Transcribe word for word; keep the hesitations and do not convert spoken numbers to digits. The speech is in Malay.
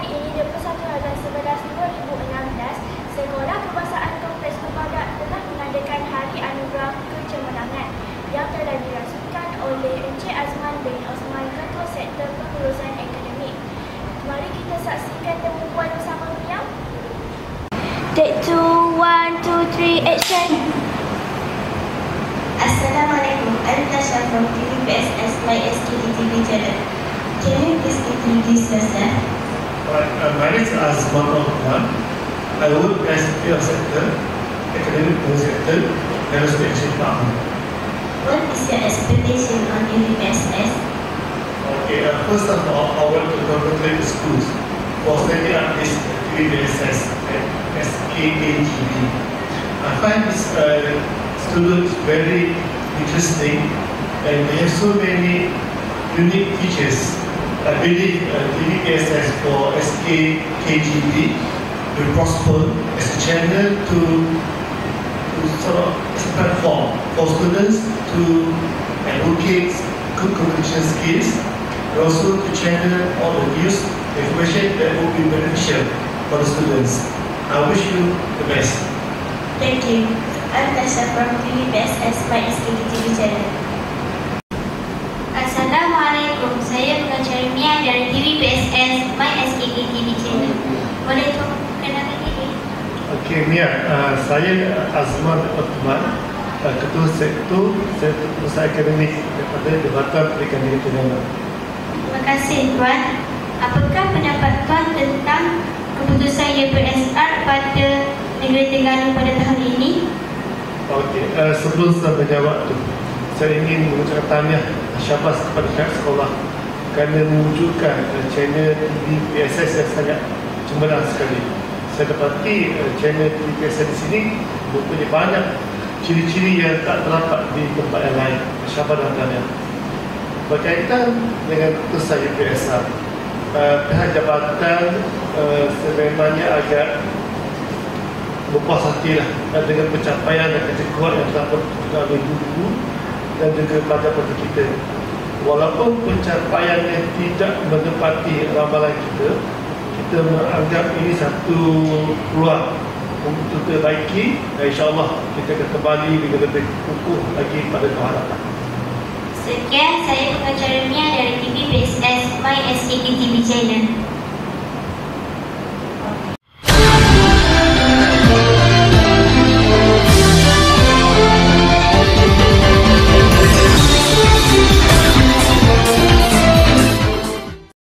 hari ini, dua puluh satu Ogos sebelas dua ribu enam belas, Sekolah Kebangsaan Kompleks Pepadat telah mengadakan Hari Anugerah Kecemerlangan yang telah dirasmikan oleh Encik Azman bin Osman, Ketua Sektor Pengurusan Akademik. Mari kita saksikan temu puan bersama Mia. Take two, one, two, three, action. Assalamualaikum. I'm Tasha from T V P S S My S K T V channel. Can you please introduce yourself? Right, uh, my name is Azman Osman. I work as a sector, academic sector, aerospace department. What is your expectation on T V P S S? Okay, uh, first of all, I want to congratulate the schools for setting up this T V P S S at S K K G B. I find this uh, students very interesting, and they have so many unique features. I believe uh, T V P S S for S K K G B will prosper as a channel to, to sort of as a platform for students to advocate good communication skills, and also to channel all the news information that will be beneficial for the students. I wish you the best. Thank you. I'm Tasha from T V P S S My S K T V channel. Assalamualaikum. Saya pengacara Mia dari T V P S S My S K T V channel. Boleh tolong kenalkan diri? Okey, Mia, uh, saya Azman Osman, uh, Ketua Sektor Sektor Pengurusan Akademik daripada Jabatan Pendidikan Negeri Terengganu. Terima kasih Tuan. Apakah pendapat Tuan tentang keputusan U P S R pada Negeri Terengganu pada tahun ini? Okey, uh, sebelum saya menjawab tu, saya ingin mengucapkan tahniah syabas kepada pihak sekolah kerana mewujudkan uh, channel T V P S S yang sangat cemerlang sekali. Saya dapati uh, channel T V P S S di sini mempunyai banyak ciri-ciri yang tak terdapat di tempat yang lain. Syabas dan tahniah. Berkaitan dengan keputusan U P S R, uh, pihak jabatan uh, sebenarnya agak berpuas hati lah dengan pencapaian dan kerja kuat yang telah dilakukan oleh guru dan juga pada-pada kita. Walaupun pencapaiannya tidak menepati ramalan kita, kita menganggap ini satu peluang untuk perbaiki, dan insyaAllah kita akan kembali dengan lebih kukuh lagi pada harapan. Sekian, saya pengacara Mia dari T V P S S My S K T V channel.